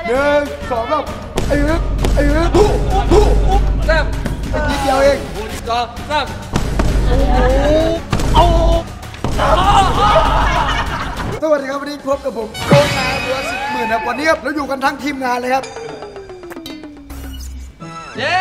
1 2แบบไอ้ผู้แซ่บนิดเดียวเอง 2 3 สวัสดีครับวันนี้พบกับผมโกนาเรือ10,000ครับวันนี้ครับเราอยู่กันทั้งทีมงานเลยครับเย้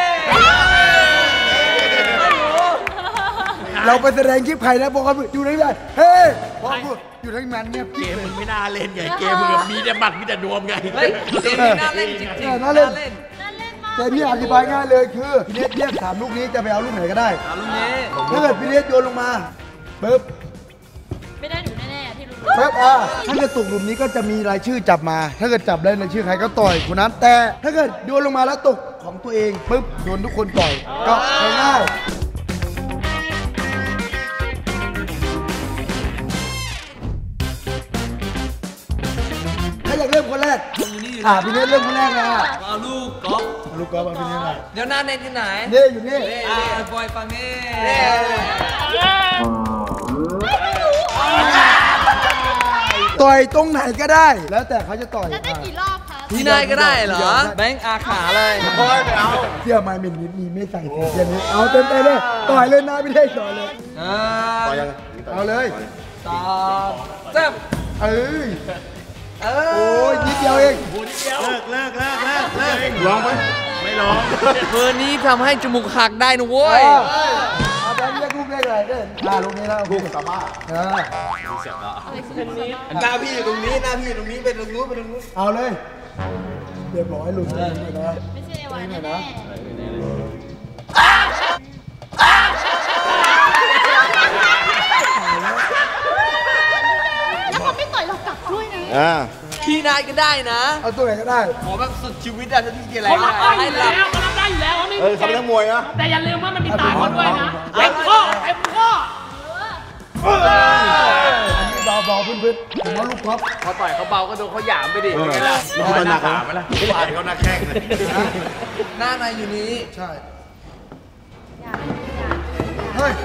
เราไปแสดงคลิปใครนะบอกกันอยู่ไหนได้เฮ้ยบอกอยู่ทั้งนั้นเนี่ยเกมมึงไม่น่าเล่นไงเกมมึงมีแต่บัตรมีแต่ดวงไงเกมนี้น่าเล่นจริงๆน่าเล่นแต่พี่อธิบายง่ายเลยคือพี่เนสเรียก3ลูกนี้จะไปเอาลูกไหนก็ได้ลูกนี้ถ้าเกิดพี่เนสโยนลงมาปึ๊บไม่ได้หนูแน่ๆที่รู้ปึ๊บถ้าเกิดตกหลุมนี้ก็จะมีรายชื่อจับมาถ้าเกิดจับได้รายชื่อใครก็ต่อยคนนั้นแต่ถ้าเกิดโยนลงมาแล้วตกของตัวเองปึ๊บโดนทุกคนต่อยก็ง่ายอยากเริ่มคนแรกพี่เนสเริ่มคนแรกนะเอาลูกกอล์ฟพี่เนสเดี๋ยวหน้าเนทที่ไหนนี่อยู่นี่บอยฟังนี่ต่อยตรงไหนก็ได้แล้วแต่เขาจะต่อยได้กี่รอบคะที่ไหนก็ได้เหรอแบงค์อาขาเลยเสื้อไม้มินนิดนี้ไม่ใส่สีเขียวนี้เอาเต็มไปเลยต่อยเลยนะพี่เนสต่อยเลยต่อยยังเอาเลยต่อแซ่บโอ้ยนิดเดียวเองเลิกร้องไหมไม่ร้องเบอร์นี้ทำให้จมูกหักได้นะเว้ยเอาแบบเรียกลูกได้เลยลูกนี้แล้วลูกสามารถเสียบละหน้าพี่ตรงนี้เป็นตรงนู้นเอาเลยเรียบร้อยลุงเลยนะไม่ใช่ไว้แน่ๆแล้วเขาไม่ต่อยเรากลับด้วยนะที่นายก็ได้นะเอาตัวไหนก็ได้ขอแบบสุดชีวิตอะถ้าพี่จะอะไรเขารับได้อยู่แล้วเขาเป็นนักมวยนะแต่อย่าลืมว่ามันมีตาคนด้วยนะเต็มข้ออันนี้เบาๆพื้นๆผมว่าลูกท็อปเขาต่อยเขาเบาก็โดนเขาหยามไปดิไม่ล่ะเขาหนักไหมล่ะเขาหนักแข้งเลยหน้านายอยู่นี้ใช่เฮ้ย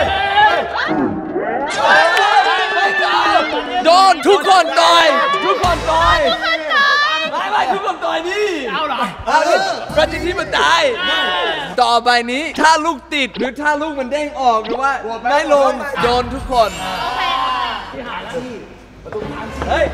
โดนทุกคนต่อยไม่ทุกคนต่อยนี่เอาเหรอก็จริงที่มันตายต่อไปนี้ถ้าลูกติดหรือถ้าลูกมันเด้งออกหรือว่าไม่ลงโดนทุกคนเฮ้ย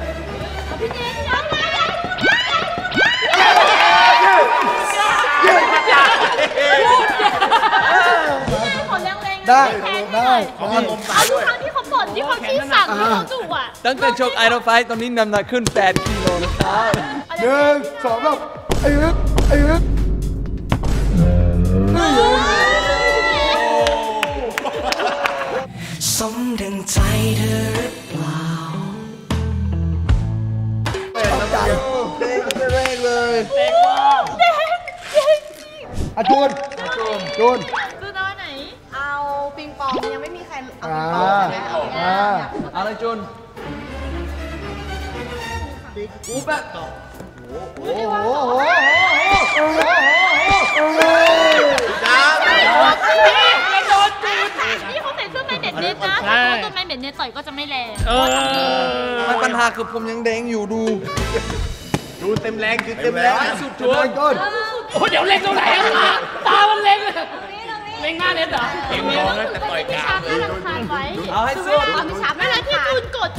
ได้เอาทุกครั้งที่เขาบ่นที่เขาขี้สั่งที่เขาดุอ่ะตั้งแต่ชกไอรอนไฟตอนนี้น้ำหนักขึ้น8 กิโลนะครับ 1 2แบบไอ้สมดังใจเธอหรือเปล่าใจเร่งเลยจูนจูนเอาไหนเอาปิงปองยังไม่มีใครเอาปิงปองใช่ไหมเอาอะไรจูนอูแบบโอ้โหนี่เขาใส่เสื้อไมเน็ตเน็ตนะถ้าตัวไมเน็ตเน็ตต่อยก็จะไม่แรงมันปัญหาคือผมยังแดงอยู่ดูเต็มแรงสุดจุดก้นโอ้เดี๋ยวเล็งตรงไหนตามันเล็งเล็งหน้าเน็ตเหรอเก่งร้องแต่ต่อยกลางเอาให้สุดไม่ช้าไม่แล้วที่จูนกด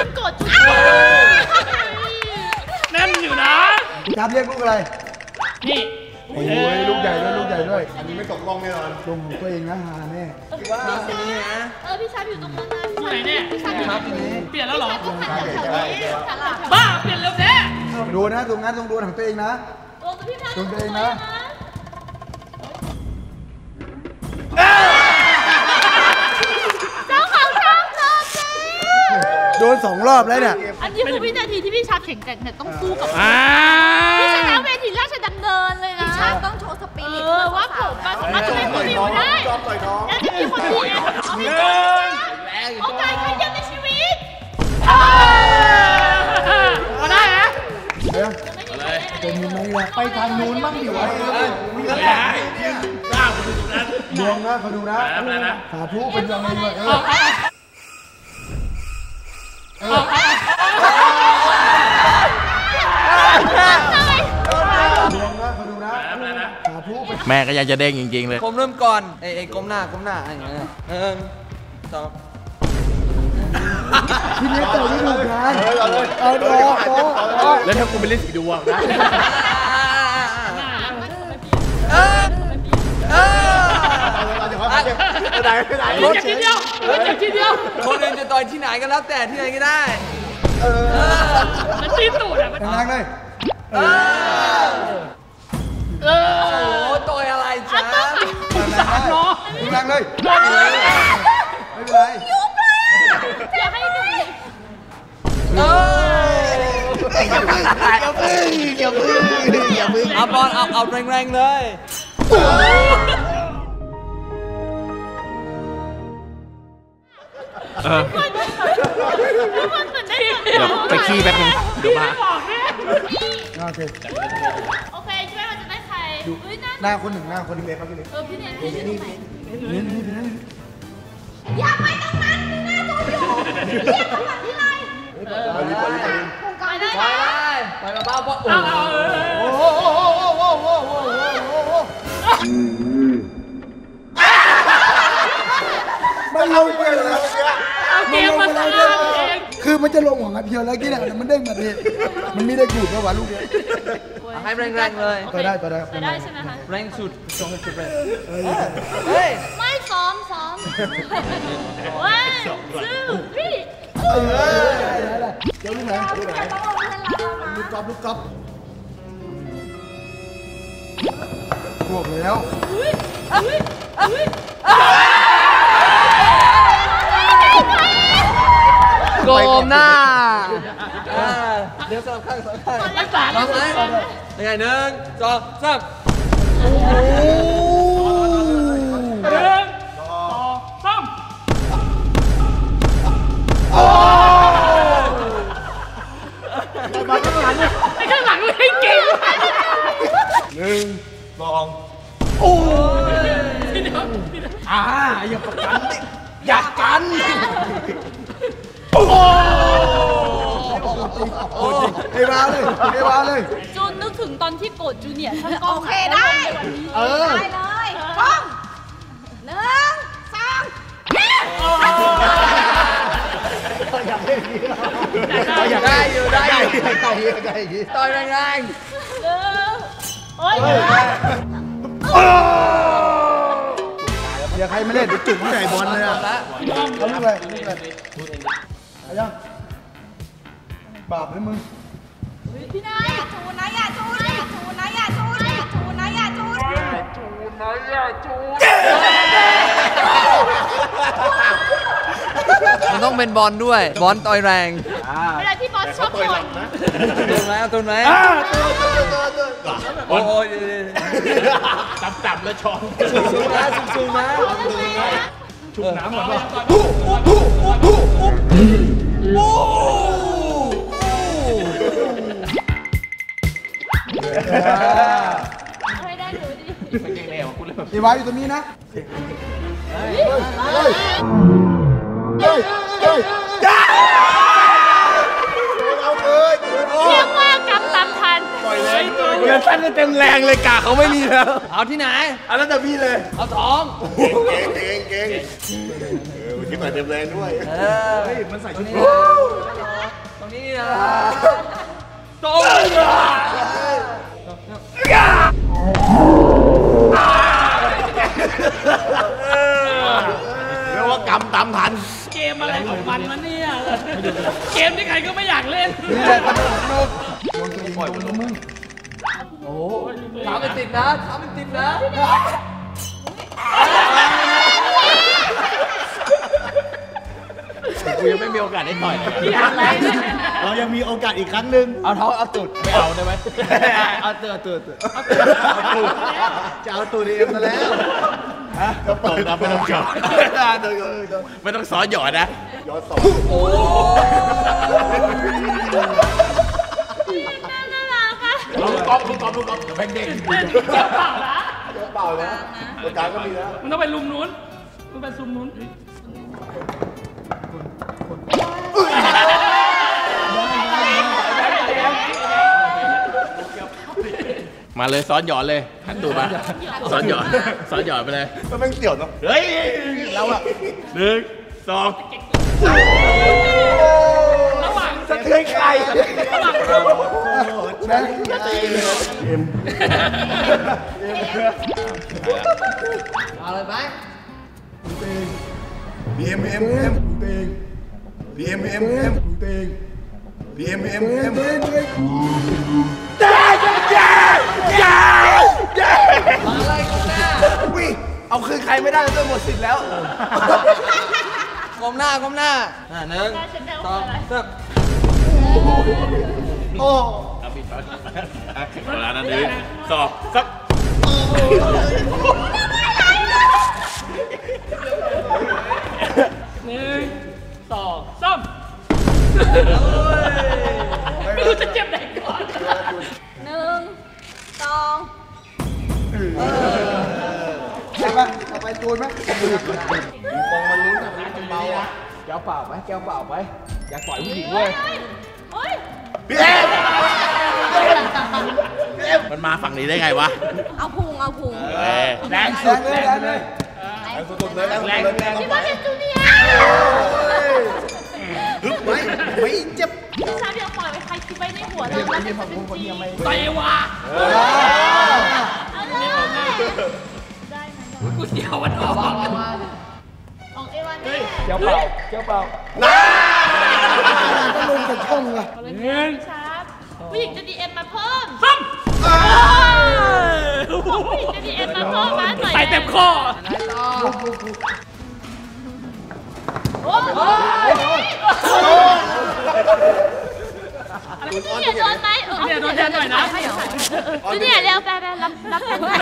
นั่นอยู่นะจับเรียกลูกอะไรนี่โอ้ยลูกใหญ่ด้วยอันนี้ไม่ตกลงแน่นอนลงของตัวเองนะฮาแน่พี่ชาอยู่ตรงนั้นที่ไหนเนี่ยพี่ชาเปลี่ยนแล้วเหรอบ้าเปลี่ยนแล้วแน่ดูนะตรงนั้นต้องดูของตัวเองนะตรงตัวเองนะโดน2 รอบแล้วเนี่ยอันนี้คือวินาทีที่พี่ชาแข่งกันเนี่ยต้องสู้กับพี่ชนะเวทีราชดำเนินเลยนะพี่ชาต้องโชว์สปิริตว่าผมสามารถจะเป็นคนดีได้และจะมีคนดีโอกาสครั้งเดียวในชีวิตได้ฮะเป็นยังไงล่ะไปทางนู้นบ้างดิวะไม่ได้กล้าไปดูตรงนั้นดวงนะเขาดูนะสาธุเป็นยังไงวะแม่ก็ยังจะเด้งจริงๆเลยผมเริ่มก่อนเอ้ก้มหน้าอย่างเงี้ย2 ทีนี้ต่อที่ถูกทางเอาต่อแล้วถ้ากูไปเล่นสีดวงนะเจ็บทีเดียวเจ็บทีเดียวคนอื่นจะต่อยที่ไหนก็แล้วแต่ที่ไหนก็ได้มันตีตูดอ่ะมันแรงเลยโอ้ต่อยอะไรจ๊ะสงสารเนาะแรงเลยไม่เป็นไรอย่าให้หนูเอาบอลเอาแรงๆเลยทุกคนเหมือนได้เดี๋ยวไปขี้แป๊บนึงเดี๋ยวมาบอกเนี่ยโอเคโอเคช่วยเราจะได้ใครเฮ้ยนั่นหน้าคนหนึ่งหน้าคนหนึ่งเลยครับพี่เล็กพี่เนี่ยพี่ชื่อไหนนี่อย่าไปตรงนั้นมีหน้าตัวอยู่เรียกตำรวจที่ไรโครงการได้ไปมาบ้าเพราะโอ้โหมันลงไปเลยเอาเกมมาสร้างเองคือมันจะลงของอันเพียวแล้วกี้เนี่ยมันเด้งมาทีมันไม่ได้กูดเพราะว่าลูกเนี้ยให้แรงๆเลยต่อได้ไปได้ใช่ไหมคะแรงสุดตรงสุดเลยเฮ้ยไม่ซ้อมว้าวซื้อพี่เดี๋ยวลูกไหนลูกกอล์ฟบวกแล้วโกมหน้าเดี๋ยวสลับข้างพร้อมไหมยังไง1 2 3 1 2 3ไอ้ข้างหลังไม่เก่งอยากกัน ไอ้วาเลยจูนนึกถึงตอนที่โกรธจูเนียร์ทั้งกองโอเคได้ได้เลยกล้อง1 2 ได้อยู่ต่อยแรงโอ๊ยเดี๋ยวใครไม่เล่นเดี๋ยวจุกใส่บอลเลยอ่ะๆแล้วเอาลูกเลยเอายังบาปเลยมึงพี่นายอย่าจูนนะอย่าจูนอย่าจูนนะอย่าจูนอย่าจูนนะอย่าจูนมันต้องเป็นบอลด้วยบอลต่อยแรงเวลาที่บอสชอบคนตุนไหมโอ้ยจับแล้วช้อนสูงนะจุกน้ำก่อนป่ะให้ได้ดูดิไอ้วาอยู่ตรงนี้นะเฮ้ยเอาเลยเรียกว่ากำตามทันเงินสั้นเต็มแรงเลยกะเขาไม่มีแล้วเอาที่ไหนอันนั้นแต่พี่เลยเอาท้องเก่งที่ใส่เต็มแรงด้วยมันใส่ชุดนี้ตรงนี้นะตรงเรียกว่ากำตามทันเกมอะไรของมันวะเนี่ยเกมที่ใครก็ไม่อยากเล่นนี่แหละกระโดดลูกโดนตัวเองโดนมึงขาไม่ติดนะขาไม่ติดนะกูยังไม่มีโอกาสได้ต่อยอยากอะไรเนี่ยเรายังมีโอกาสอีกครั้งหนึ่งเอาเท้าเอาตูดไม่เอาได้ไหมเอาตูดจะเอาตูดเองซะแล้วก็เปิดไม่ต้องหยอดไม่ต้องสอนหยอดนะหยอดสองโอ้น่ารักอ่ะลูกกอล์ฟเดี๋ยวแบงเด้งเปล่านะตัวกลางก็มีแล้วมันต้องไปลุมนู้นมันเป็นซุมนู้นมมาเลยซ้อนหยอดเลยหันตูดมาซ้อนหยอดไปเลยมันเป็นเสี่ยวเนาะเฮ้ยเราอะ1 2 ระหว่างสะเทือนใครระหว่างเราแม่งเอาเลยไหมบีเอ็มเต็งบีเอ็มเต็งบีเอ็มเต็งอะไรก้มหน้าเอาคืนใครไม่ได้จนหมดสิทธิ์แล้วก้มหน้า1 2 3 โอ้เวลานั้น1 2 3 1 2 3ไม่รู้จะเจ็บไหนก่อน 1 2 ใช่ปะเอาไปตูนไหมแก้วเปล่าไหมแก้วเปล่าไหมอย่าปล่อยผู้หญิงเว้ยเฮ้ยมันมาฝั่งนี้ได้ไงวะเอาพุงเอาพุงแรงแรงเลยแรงเลยคิดว่าเป็นจูเนียร์ไม่เจ็บพี่ชายเดี๋ยวปล่อยไปใครคิดไว้ในหัวเราแล้วเป็นจริงต่อยว่ะเอาเลยได้ไหมกูเดียวมันออกของเอวันแน่แก้วเปล่าแก้วเปล่าต้องลงจากช่องอะเอาเลยพี่ชาร์ปผู้หญิงจะดีเอ็มมาเพิ่มซ้ผู้หญิงจะดีเอ็มมาเพิ่มมาหน่อยำใส่เต็มข้อโอ้โหจูเนียร์โดนไหมเนี่ยโดนแทนหน่อยนะจูเนียร์เร็วไปรับแทนแฟน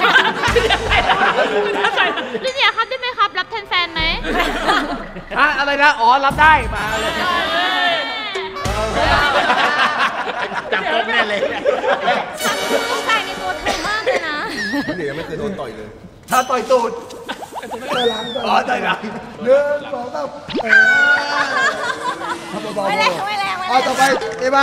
จูเนียร์ครับได้ไหมครับรับแทนแฟนไหมอะไรนะอ๋อรับได้มาเลยจับกบแน่เลยต้องใจในตัวเธอมากเลยนะเดี๋ยวไม่เคยโดนต่อยเลยถ้าต่อยตูดต่อยหลังอ๋อได้ละ 1 2 3 ไม่แรงไม่แรงไม่แรงเอาต่อไปเอบ้า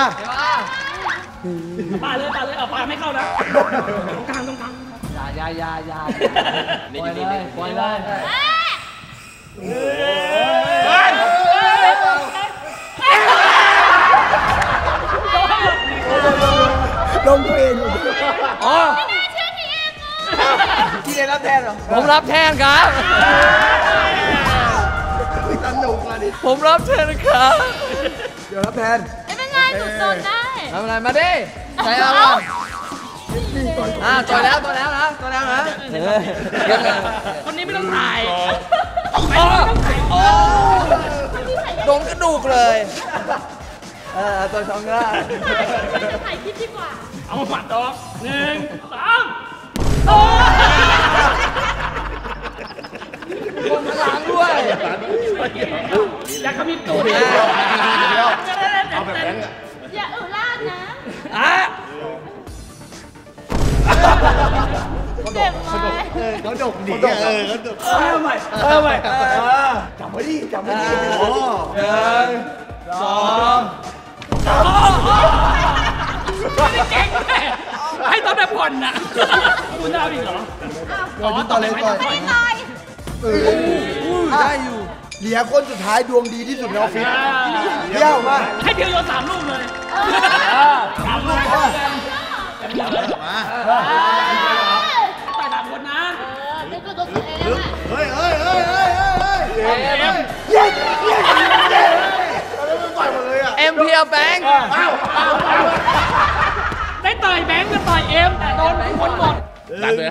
ปาเลยเอาปาไม่เข้านะตรงกลางอย่าปล่อยเลยลงตัวเองอ๋อไม่น่าเชื่อพี่เอ็มที่ได้รับแทนเหรอผมรับแทนครับสนุกอ่ะดิผมรับแทนครับเดี๋ยวรับแทนไม่เป็นไรหนูโดนได้ทำอะไรมาดิใส่เอาต่อยแล้วนะคนนี้ไม่ต้องถ่ายโดนกระดูกเลยตัวช่องก็ถ่ายคลิปดีกว่าเอามาปัดดอก1 3 คนพลังด้วยอยากขมิบตูดเอาแบบนั้นอะอย่าลาดนะอ่ะเจ็บไหมเขาดกดีเขาดกเอาใหม่จับไว้ดิจับไว้ดิโอ้เก่งแม่ให้ตอนแบบผ่อนน่ะคุณจะเอาอีกเหรอต่อเลยต่อยไม่ได้ต่อยได้อยู่เหลียคนสุดท้ายดวงดีที่สุดในออฟฟิศเที่ยวมาให้เพียวโยน3 ลูกเลย 3 ลูกมาต่อย3 คนนะนึกว่าตัวเองอ่ะเฮ้ยเอ็มพีแบงค์ได้ต่อยแบงค์ก็ต่อยเอ็มแต่โดนคนหมดตัดเลย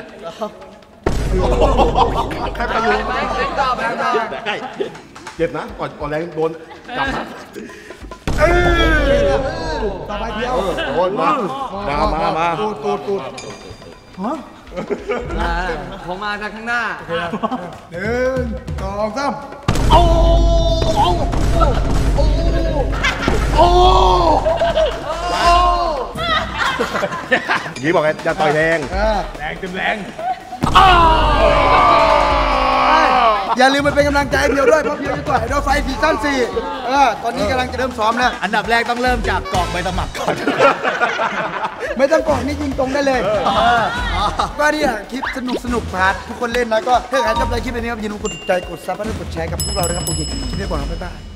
ใครไปอยู่แบงค์ต่อได้เจ็บนะก่อนแรงโดนจับต่อไปเที่ยวโดนมาตูดผมมาจากข้างหน้า 1 2 3 ยี่บอกไงอย่าต่อยแรงอย่าลืมไปเป็นกำลังใจให้เพียวด้วยเพราะเพียวจะต่อยไอดอลไฟซีซั่น4ตอนนี้กำลังจะเริ่มซ้อมแล้วอันดับแรกต้องเริ่มจากกรอกใบสมัครก่อนไม่ต้องกดนี่ยิงตรงได้เลยก็เนี่ยคลิปสนุกพาร์ททุกคนเล่นนะก็ถ้าใครชอบใจคลิปนี้ครับอย่าลืมกดติดใจกดซับและกดแชร์กับพวกเรานะครับโอเคคลิปนี้ก่อนครับบ๊ายบาย